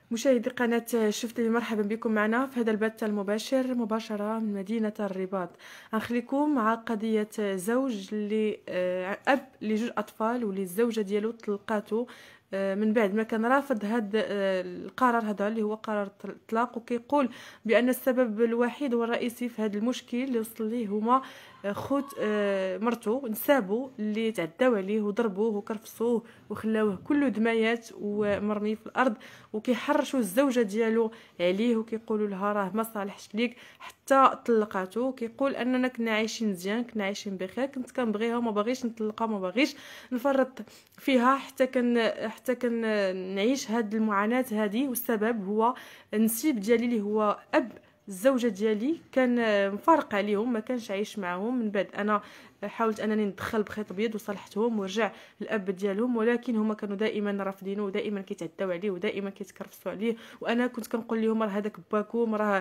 مشاهدي قناة شفت لي، مرحبا بكم معنا في هذا البث المباشر مباشرة من مدينة الرباط. غنخليكم مع قضية زوج اللي أب لجوج أطفال واللي الزوجة ديالو طلقاتو من بعد ما كان رافض هذا القرار هذا اللي هو قرار الطلاق، وكيقول بأن السبب الوحيد والرئيسي في هذا المشكل اللي وصل ليه هما خوت مرتو نسابو اللي تعداو عليه وضربوه وكرفصوه وخلاوه كله دمايات ومرمي في الارض، وكيحرشوا الزوجه ديالو عليه وكيقولوا لها راه ما صالحش ليك حتى طلقاتو. كيقول اننا كنا عايشين مزيان، كنا عايشين بخير، كنت كنبغيها وما باغيش نطلقها، ما باغيش نفرط فيها حتى كان نعيش هاد المعاناه هذه، والسبب هو النسيب ديالي اللي هو اب الزوجه ديالي كان مفارق عليهم، ما كانش عايش معهم. من بعد انا حاولت انني ندخل بخيط ابيض وصالحتهم ورجع الاب ديالهم، ولكن هما كانوا دائما رافضينه ودائما كيتعداو عليه ودائما كيتكرفسوا عليه. وانا كنت كنقول لهم راه هذاك باكم، راه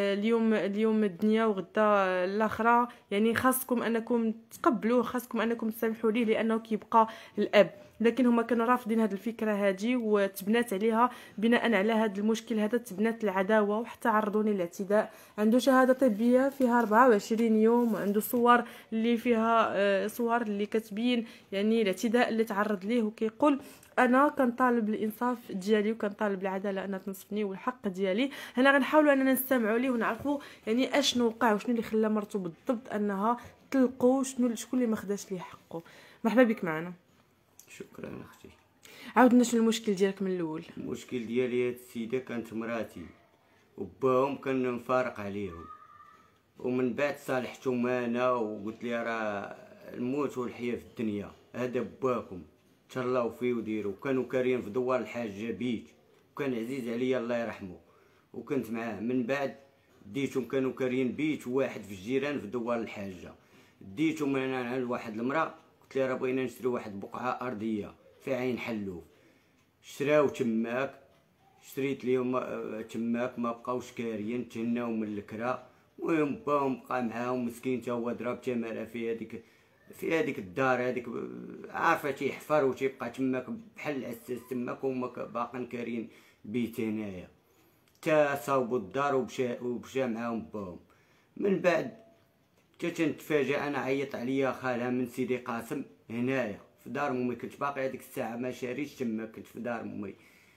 اليوم الدنيا وغدا الاخره، يعني خاصكم انكم تقبلوه، خاصكم انكم تسامحوا ليه لانه كيبقى الاب. لكن هما كانوا رافضين هذه الفكره هذه، وتبنات عليها بناء على هذا المشكل هذا تبنات العداوه، وحتى عرضوني الاعتداء. عنده شهاده طبيه فيها 24 يوم، وعنده صور اللي فيها صور اللي كتبين يعني الاعتداء اللي تعرض ليه. وكيقول انا كنطالب الانصاف ديالي وكنطالب العداله انها تنصفني والحق ديالي. هنا غنحاولوا اننا نستمعوا ليه ونعرفوا يعني اشنو وقع وشنو اللي خلى مرته بالضبط انها طلقوا، شكون اللي ما خداش ليه حقه. مرحبا بك معنا. شكرا اختي. عاود لنا شنو المشكل ديالك من الاول. المشكل ديالي هاد السيده كانت مراتي وباهم كان مفارق عليهم، ومن بعد صالحتهم انا وقلت لي راه الموت والحياه في الدنيا، هذا باكم تهلاو فيه وديروا. كانوا كارين في دوار الحاجه بيت، وكان عزيز عليا الله يرحمه وكنت معاه. من بعد ديتهم كانوا كارين بيت واحد في الجيران في دوار الحاجه، ديتهم انا عند واحد المراه قلت لها راه بغينا نشري واحد بقعه ارضيه في عين حلوف. شراو تماك، شريت ليهم تماك، ما بقاوش كاريين، تهناو من الكرا. المهم باهم بقى معاهم مسكين تا هو ضرب تماره في هذيك الدار هذيك، عارفه تيحفر وتيبقى تماك بحال الاساس تماك، وهما باقين كارين بيت هنايا. تا صاوبوا الدار ومشى معاهم باهم. من بعد تا تنتفاجئ انا عيط عليا خالها من سيدي قاسم هنايا في دار امي، كنت باقي هذيك الساعه ما شاريش تما، كنت في دار امي.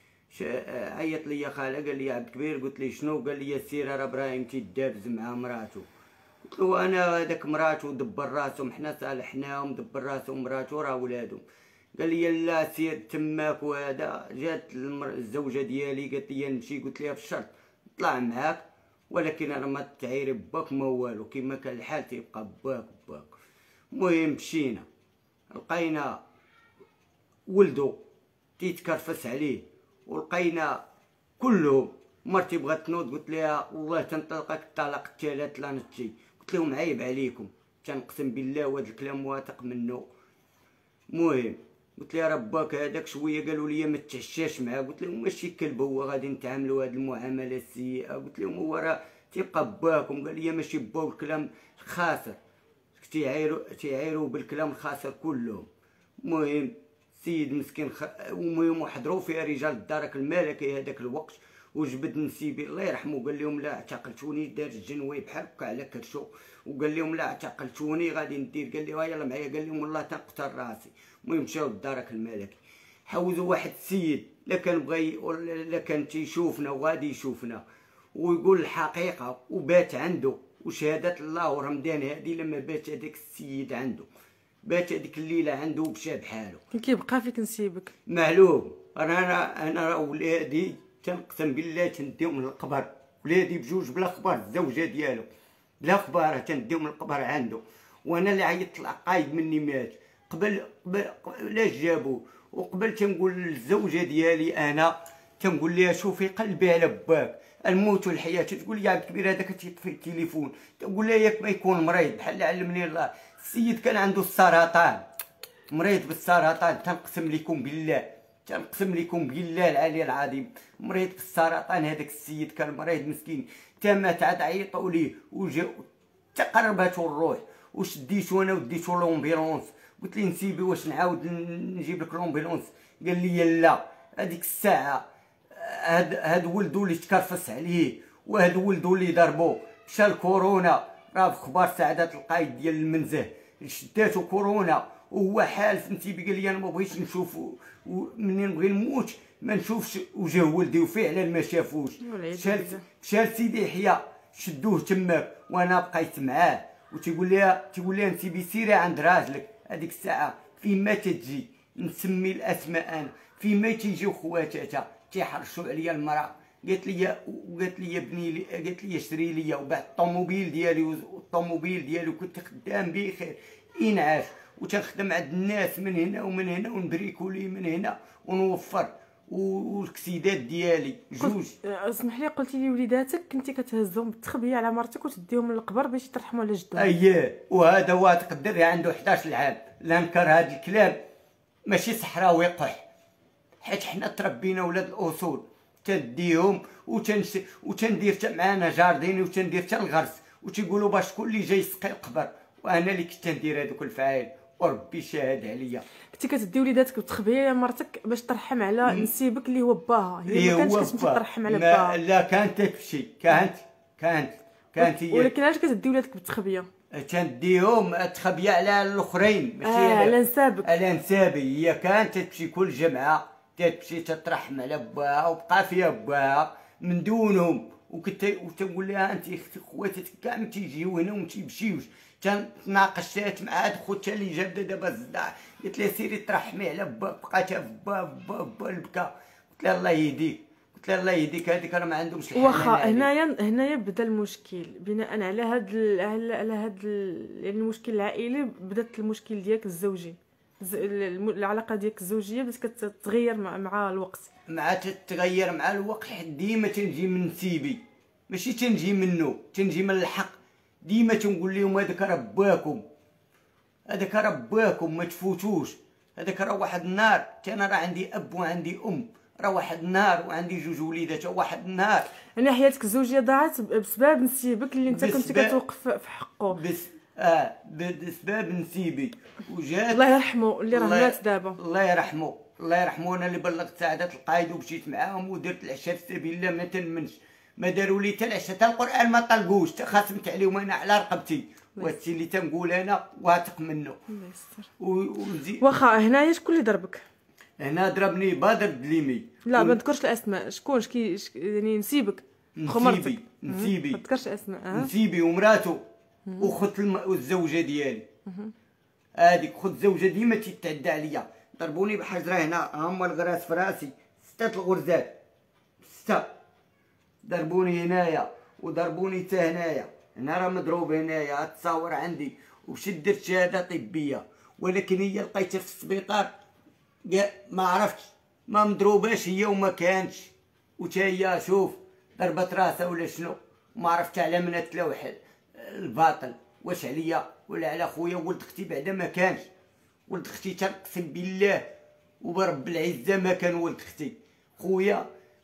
عيط ليا خالها قال لي عبد كبير، قلت لي شنو؟ قال لي السير راه ابراهيم تيدابز مع مراتو. قلت له انا هذاك مراتو دبر راسهم، حنا صالحناهم، دبر راسهم مراتو راه ولادهم. قال لي لا سير تماك. وهذا جات الزوجه ديالي قالت لي نمشي، قلت لها بالشرط نطلع معاك، ولكن انا ما تعيري باك ما والو، كيما كان الحال تيبقى باك. المهم مشينا لقينا ولدو تيتكرفس عليه، ولقينا كلهم. مرتي بغات تنوض قلت لها والله تنطلقك الطلاق الثالث لا نتي. قلت لهم عيب عليكم، تنقسم بالله وهذا الكلام واثق منه. المهم قلت لها رباك هذاك شويه قالوا لي ما تتعشاش معاه. قلت لهم ماشي كلب هو غادي نتعاملوا هذه المعامله السيئه. قلت لهم هو راه تيبقى باكم. قال لي ماشي باو الكلام خاسر، تيعايروا بالكلام الخاسر كلهم. المهم سيد مسكين المهم وحضروا فيها رجال الدرك الملكي هذاك الوقت، وجبد نسيبي الله يرحمه قال لهم لا اعتقلتوني، دار الجنوي بحال هكا على كرشو وقال لهم لا اعتقلتوني غادي ندير. قال لي يلا معايا، قال لهم والله تنقتل راسي. المهم مشاو للدرك الملكي، حوزوا واحد السيد لا كان بغى لا كان تيشوفنا وغادي يشوفنا ويقول الحقيقه، وبات عنده وشهاده الله ورمضان هذه لما بات هذاك السيد عنده، بات هذيك الليله عنده ومشى بحاله. كيبقى فيك نسيبك معلوم. انا ولادي تنقسم بالله تنديهم للقبر، ولادي بجوج بلا خبر، الزوجه ديالو بلا خبر تنديهم للقبر عنده. وانا اللي عيطت العقايد مني مات قبل لاش جابوه. وقبل تنقول للزوجه ديالي انا تنقول لها شوفي قلبي على باك، الموت والحياه. تقول لي عبد الكبير هذاك تيطفي التليفون، تقول لها ياك ما يكون مريض بحال اللي علمني الله. السيد كان عنده السرطان، مريض بالسرطان، تنقسم لكم بالله، تنقسم لكم بالله العلي العظيم، مريض بالسرطان. هذاك السيد كان مريض مسكين، تا مات عاد عيطوا ليه وجا تقربته الروح، وشديتو انا وديتو لومبيلونس. قلت لي نسيبي واش نعاود نجيب لك لومبيلونس؟ قال لي لا. هذيك الساعه هاد ولدو اللي تكرفس عليه، وهاد ولدو اللي ضربو، مشى الكورونا، راه في اخبار سعادة القايد ديال المنزه شداتو كورونا وهو حالف نتيبي، قال لي انا ما بغيتش نشوف، منين نبغي نموت ما نشوفش وجه ولدي، وفعلا ما شافوش. مشى لسيدي يحيى شدوه تماك وانا بقيت معاه، وتيقول لي نتيبي سيري عند راجلك. هذيك الساعه فيما تجي نسمي الاسماء، انا فيما تيجيو خواتاتها تيحرشوا عليا المراه، قالت لي ابني، قالت لي شري لي، وبعد الطوموبيل ديالي، والطوموبيل ديالي كنت خدام بخير انعاش، وتنخدم عند الناس من هنا ومن هنا، ونبريكولي من هنا ونوفر، والكسيدات ديالي جوج. اسمح لي، قلتي لي وليداتك كنتي كتهزهم بالتخبيه على مرتك وتديهم للقبر باش يترحموا على جدهم. اييه، وهذا واحد تقدر عنده 11 عام لا نكر هذا الكلام، ماشي صحراوي قح، حيت حنا تربينا ولاد الاصول، تديهم وتندير معانا جارديني، وتندير حتى الغرس، وتيقولوا باش شكون اللي جاي يسقي القبر، وانا اللي كنت ندير هذوك الفعايل، وربي شاهد عليا. كنتي كتدي وليداتك بالتخبيه يا مرتك باش ترحم على نسيبك اللي هو باها، هي ما كانتش كتمشي ترحم على باها؟ لا كانت تمشي، كانت هي. ولكن علاش كتدي ولادك بالتخبيه؟ تنديهم التخبيه على الاخرين، ماشي على نسابك. على نسابي. هي كانت تمشي كل جمعه تمشي تترحم على باها، وبقى فيها باها من دونهم، وتقول لها انت خواتك كاع ما تيجيو هنا وما تيمشيوش. تناقشت مع هاد خوتها اللي جات دابا الزداع، قلت لها سيري ترحمي على با، بقات في با البكا، قلت لها الله يهديك، قلت لها الله يهديك، هذيك راه ما عندهمش الحنان. واخا هنايا بدا المشكل بناء على هاد يعني المشكل العائلي، بدات المشكل ديالك الزوجي، العلاقه ديالك الزوجيه بدات كتتغير مع الوقت. تتغير مع الوقت، حيت ديما تنجي من نسيبي، ماشي تنجي منه، تنجي من الحق. ديما تنقول لهم هذاك راه باكم، هذاك راه باكم ما تفوتوش، هذاك راه واحد النهار، انا راه عندي اب وعندي ام، راه واحد النهار وعندي جوج وليدات، واحد النهار. يعني حياتك الزوجيه ضاعت بسبب نسيبك اللي انت كنت كتوقف في حقه. بسبب نسيبي. وجات الله يرحمه اللي راه مات دابا، الله يرحمه، الله يرحمه. انا اللي بلغت سعادة القايد ومشيت معاهم ودرت العشاء في سبيل الله، ما تنمنش، ما داروا لي حتى العشاء، حتى القران ما طلقوش، خاصمت عليهم انا على رقبتي. وهادشي اللي تنقول انا واثق منه. الله يستر. واخا هنايا شكون اللي ضربك؟ هنا ضربني بدر الدليمي. لا ما تذكرش الاسماء، شكون يعني نسيبك؟ نسيبي ما تذكرش الاسماء. نسيبي ومراته وخت الزوجه ديالي، هذيك خت الزوجه ديما تتعدى عليا، ضربوني بحجره هنا، هما الغراس في راسي 6 الغرزات، 6 ضربوني هنايا، وضربوني حتى هنايا، هنا راه مضروب هنايا، تصاور عندي، ومشيت درت شهاده طبيه، ولكن هي لقيتها في السبيطار ما عرفتش، ما مضروباش هي وما كانتش، وتا هي شوف ضربت راسها ولا شنو، ما عرفت على من تلوح الباطل، واش عليا ولا على خويا. ولد اختي بعدا ما كانش، ولد اختي تنقسم بالله وبرب العزه ما كان ولد اختي. خويا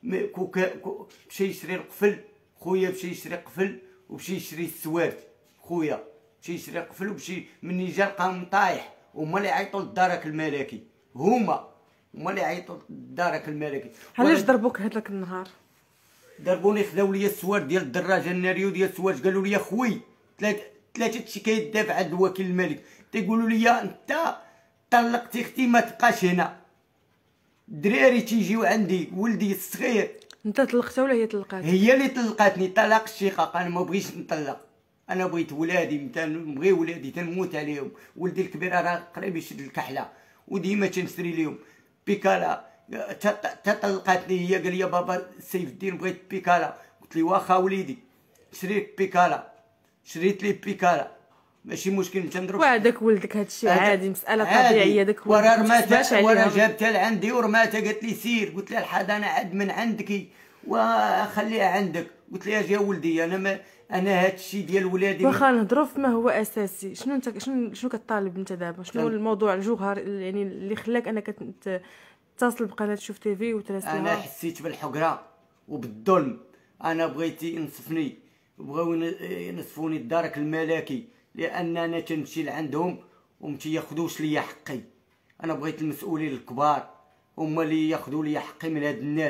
مشى يشري القفل، خويا مشى يشري قفل ومشى يشري السواد، خويا مشى يشري قفل ومشي مني جا لقاهم طايح، هما اللي عيطوا للدرك الملكي، هما اللي عيطوا للدرك الملكي. علاش ضربوك هذاك النهار؟ ضربوني، خداو لي السوار ديال الدراجه الناريو ديال السواج، قالوا لي خوي ثلاثه شكايات دافع عند وكيل الملك، تيقولوا لي انت طلقتي اختي ما تبقاش هنا، الدراري تيجيو عندي، ولدي الصغير. انت طلقتها ولا هي طلقات؟ هي اللي طلقاتني طلاق الشقاق، انا ما بغيتش نطلق، انا بغيت ولادي، نبغي ولادي تنموت عليهم. ولدي الكبير راه قريب يشد الكحله وديما تنشري لهم بيكالا، تطلقاتني هي، قال لي بابا سيف الدين بغيت بيكالا، قلت لي واخا وليدي شريت بيكالا، شريت لي بيكالا ماشي مشكل، انت نضرب. وهذاك ولدك هادشي عادي، مساله طبيعيه. داك ولدك وراه جابتها لعندي ورماتها، قالت لي سير، قلت لها الحضانه عاد من عندك وخليها عندك، قلت لها جا ولدي انا هادشي ديال ولادي. واخا نهضروا فيما هو اساسي، شنو انت شنو كطالب انت دابا؟ شنو الموضوع الجوهر يعني اللي خلاك انك تتصل بقناه شوف تي في وتراسلها؟ انا حسيت بالحقره وبالظلم، انا بغيتي ينصفني، بغاو ينصفوني الدرك الملكي، لان انا تنمشي لعندهم وما تياخذوش ليا حقي. انا بغيت المسؤولين الكبار هما اللي ياخذوا لي حقي من هاد الناس،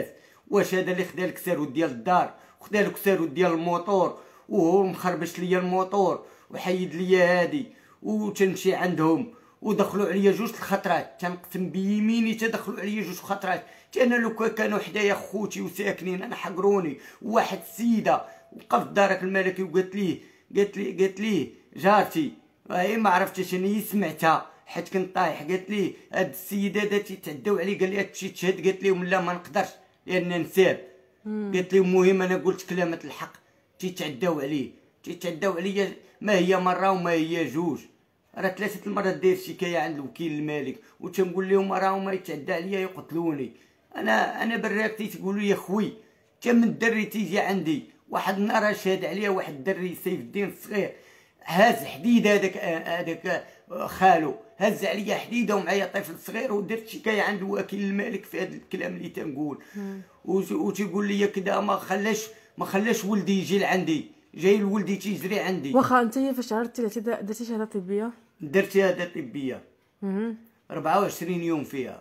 واش هذا اللي خدا الكسارود ديال الدار وخدا الكسارود ديال الموطور وهو مخربش ليا الموطور وحيد ليا هادي وتنمشي عندهم ودخلوا عليا جوج الخطرات، تنقسم بيميني تدخلوا عليا جوج خطرات. انا لو كانوا حدايا خوتي وساكنين انا حقروني. واحد السيده وقفت دارك الملكي قالت ليه جارتي هي ما عرفتش شنو سمعتها حيت كنت طايح، قالت ليه هاد السيده هذا تيتعداو عليه، قال لي تمشي تشهد، قالت لهم لا ما نقدرش لان نساب. قالت لهم المهم انا قلت كلمه الحق، تيتعداو عليا ما هي مره وما هي جوج، راه 3 المرات داير شكايه عند الوكيل المالك وتنقول لهم راهم ما يتعدى عليا يقتلوني. انا براكتي تقولوا لي خوي تا من الدري تيجي عندي واحد النهار شهد عليا واحد الدري سيف الدين الصغير هاز حديد، هذاك خالو هز عليا حديده ومعايا طفل صغير ودرت شكايه عند الوكيل المالك في هذا الكلام اللي تنقول. وتيقول لي كذا ما خلاش ولدي يجي لعندي، جاي لولدي تيجري عندي. واخا انت فاش عرفتي درتي شهاده طبيه؟ درت شهاده طبيه 24 يوم فيها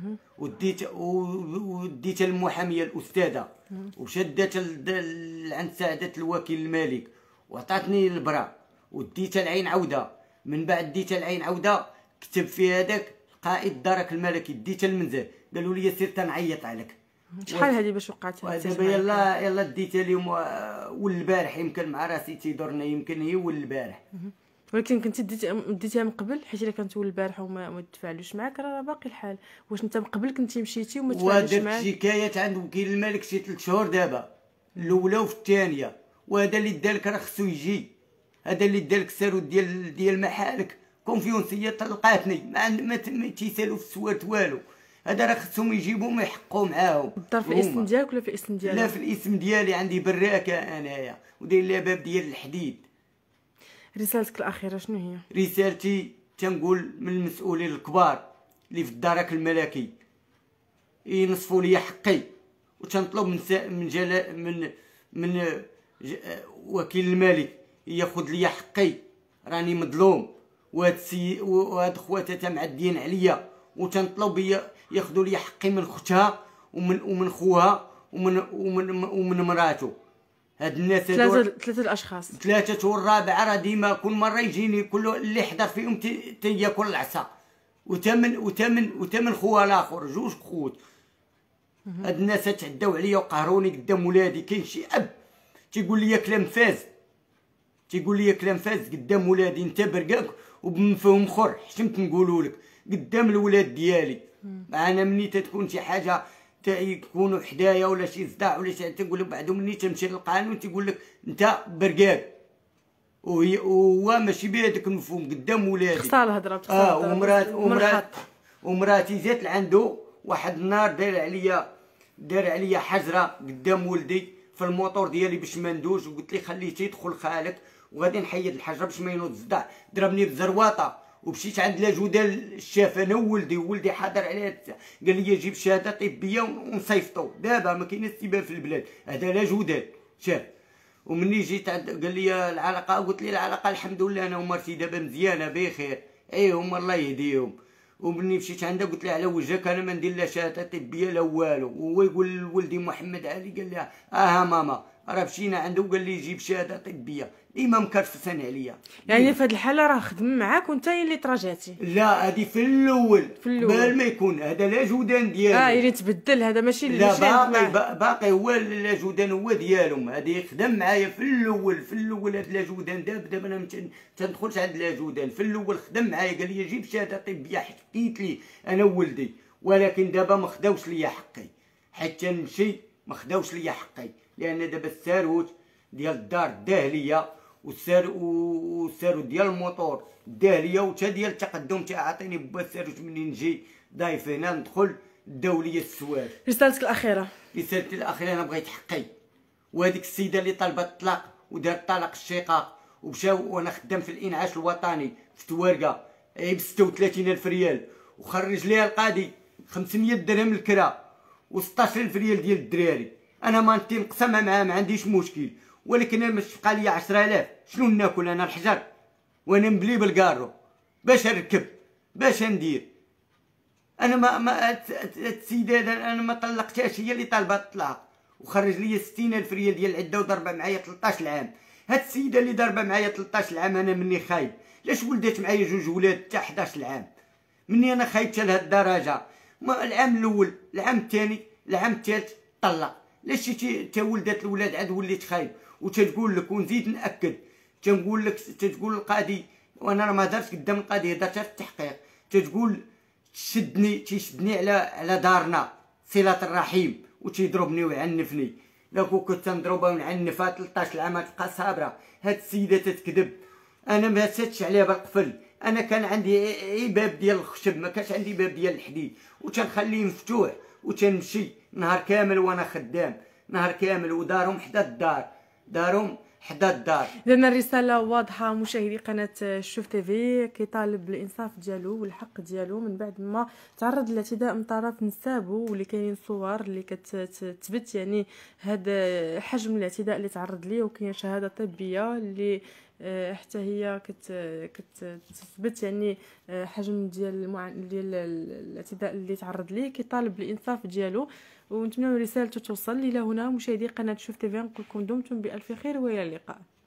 وديتها للمحاميه الاستاذه وشدت عند سعاده الوكيل المالك وعطاتني البرا وديتها العين عوده. من بعد ديتها العين عوده كتب في هذاك قائد دارك الملكي، ديتها المنزل قالوا لي سير تنعيط عليك. شحال هذه باش وقعت؟ دابا يلا ديتها لهم والبارح يمكن مع راسي تيدورنا يمكن هي والبارح. ولكن كنتي ديتيها من قبل، حيت الا كانت البارح وما تفاعلوش معاك راه باقي الحال. واش انت من قبل كنتي مشيتي وما تفاعلوش معاك؟ ودرت شكايات عند وكيل الملك شي 3 شهور دابا، الاولى وفي الثانيه. وهذا اللي دالك راه خصو يجي، هذا اللي دالك السارود ديال محالك كونفيونسيه طلقاتني ما تيسالوا في السوارت والو. هذا راه خصهم يجيبوهم ويحقوا معاهم. الدار في الاسم ديالك ولا في الاسم ديالك؟ لا في الاسم ديالي، عندي براكه انايا وداير لها باب ديال الحديد. رسالتك الاخيره شنو هي؟ رسالتي تنقول من المسؤولين الكبار اللي في الدرك الملكي ينصفوا لي حقي، وتنطلب من وكيل الملك ياخذ لي حقي، راني مظلوم وهاد خواتها معديين عليا، وتنطلب ياخذوا لي حقي من اختها ومن خوها ومن مراته. هاد الناس ثلاثه الاشخاص، ثلاثه والرابع راه ديما كل مره يجيني كل اللي حضر فيهم تياكل العصا وتمن خوها الاخر جوج خوت. هاد الناس تعداو عليا وقهروني قدام ولادي. كاين شي اب تيقول لي كلام فاز قدام ولادي، انت برقاك وبمفهوم خر حشمت نقولوا لك قدام الولاد ديالي. معنا مني تتكون شي حاجه يكونوا حدايا ولا شي صداع ولا شي تنقول لك بعدو مني تمشي للقانون تيقول لك انت برقاك، وهو ماشي بهذاك المفهوم قدام ولادي. خساره الهضره ومراتي جات لعندو واحد النهار دار عليا حجره قدام ولدي في الموطور ديالي باش ما ندوز، وقلت لي خليه تيدخل خالك وغادي نحيد الحجره باش ما ينوض الصداع. ضربني بزرواطه ومشيت عند لاجوده الشاف انا وولدي حاضر عليها، قال لي جيب شهاده طبيه ونصيفطو. دابا ما كاينش استبان في البلاد، هذا لاجوده شاف. ومني جيت قال لي العلاقه، قلت لي العلاقه الحمد لله انا ومرتي دابا مزيانه بخير، ايهم الله يهديهم. ومني مشيت عندها قلت لها على وجهك انا ما ندير لا شهاده طبيه لا والو. وهو يقول لولدي محمد علي قال لها ماما راه مشينا عنده وقال لي جيب شهاده طبيه، ديما مكرفسان عليا. يعني في هذه الحاله راه خدم معاك وانت اللي تراجعتي؟ لا هذه في الاول قبل ما يكون هذا لا جودان ديالو. اللي تبدل هذا ماشي لا باقي هو لا جودان هو ديالهم. هذا يخدم معايا في الاول هذا لا جودان. دابا انا ما تندخلش عند لا جودان. في الاول خدم معايا قال لي جيب شهاده طبيه، حكيت لي انا وولدي، ولكن دابا ما خداوش ليا حقي حتى نمشي ما خداوش ليا حقي، لان دابا الساروت ديال الدار داهليه والساروت ديال الموطور داهليه وتا ديال التقدم تعطيني با الساروت منين نجي ضايف هنا ندخل داو ليا السوار. رسالتك الاخيره؟ رسالتي الاخيره انا بغيت حقي. وهذيك السيده اللي طلبت الطلاق ودارت طلاق الشقاق ومشاو وانا خدام في الانعاش الوطني في توارقه ب 36,000 ريال، وخرج ليها القاضي 500 درهم الكرا و16,000 ريال ديال الدراري. انا ما نقسمها معاه ما عنديش مشكل، ولكن انا مش بقى لي 10,000 شنو ناكل انا الحجر وانا مبلي بالكارو باش نركب باش ندير. انا ما السيده انا ما طلقتهاش، هي اللي طالبه الطلاق وخرج لي 60,000 ريال ديال العده وضربه معايا 13 عام. هاد السيده اللي ضربه معايا 13 عام انا مني خايب. لاش ولدات معايا جوج ولاد حتى 11 عام؟ مني انا خايبت لهاد الدرجه. ما العام الاول، العام الثاني، العام الثالث طلق. لاش تا ولدات الولاد عاد وليت خايب؟ وتتقول لك ونزيد ناكد، تنقول لك تتقول القاضي، وانا راه ما هضرتش قدام القاضي، هضرت في التحقيق، تتقول تيشدني على دارنا صلة الرحيم وتيضربني ويعنفني. لو كنت نضربها ونعنفها 13 عام تبقى صابره. هاد السيده تتكذب. انا ما ساتش عليها بالقفل، انا كان عندي باب ديال الخشب، ما كانش عندي باب ديال الحديد، وتنخليه مفتوح وتنمشي نهار كامل وانا خدام، نهار كامل. ودارهم حدا الدار، دارهم حدا الدار. اذا الرساله واضحه مشاهدي قناه شوف تيفي، كيطالب بالانصاف ديالو والحق ديالو من بعد ما تعرض للاعتداء من طرف نسابو، واللي كاينين صور اللي كتثبت يعني هذا حجم الاعتداء اللي تعرض ليه، وكاين شهاده طبيه اللي حتى هي كتثبت يعني حجم ديال الاعتداء اللي تعرض ليه. كيطالب بالانصاف ديالو، ونتمنى رسالته توصل. الى هنا مشاهدي قناه شوف تيفي نقول لكم دمتم بالف خير والى اللقاء.